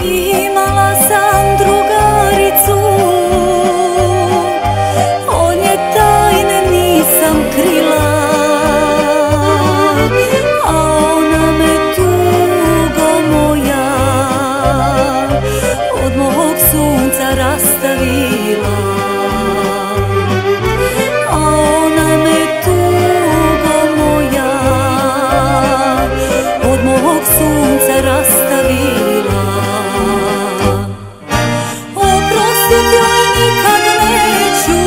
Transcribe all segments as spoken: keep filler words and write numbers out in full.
Imala sam drugaricu, od nje tajne nisam krila, a ona me tugo moja od mog sunca rastavila. A ona me tugo moja od mog sunca rastavila. Oprostit joj nikad neću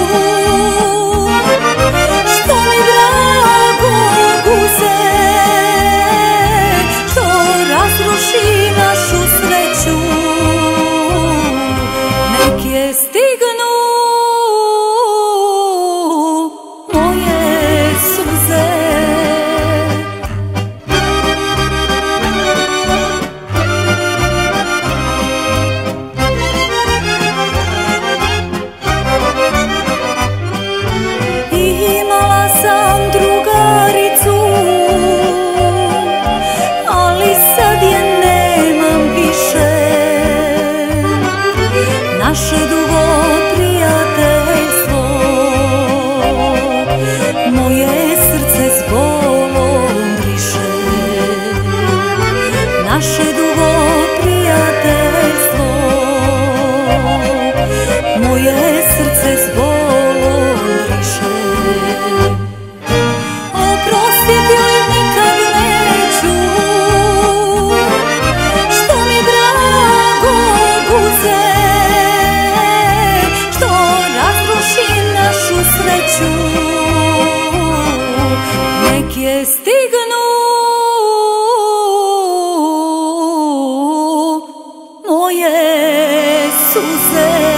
što mi dragog uze, što razruši našu sreću. Nek je stignu moje suze. Imala sam drugaricu, ali sad je nemam više. Naše dugo prijateljstvo moje srce s bolom briše. Naše dugo prijateljstvo moje srce s bolom briše. Oprostit joj nikad neću što mi dragog uze, što razruši našu sreću. Nek je stignu moje suze.